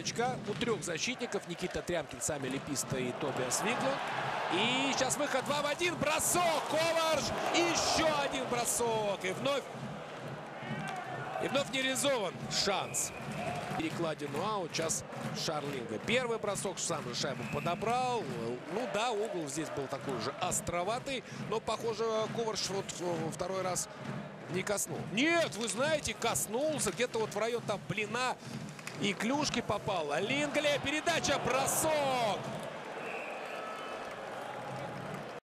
передачка у трех защитников. Никита Трямкин, Сами Леписта и Тобиас Виглунд. И сейчас выход 2 в 1. Бросок. Коварш. Еще один бросок. И вновь не реализован шанс. Перекладину аут. Сейчас Шарлинга. Первый бросок. Сам же шайбу подобрал. Ну да, угол здесь был такой же островатый. Но, похоже, Коварш вот второй раз не коснул. Нет, вы знаете, коснулся. Где-то вот в район там блина и клюшки попал. Лингли. Передача. Бросок.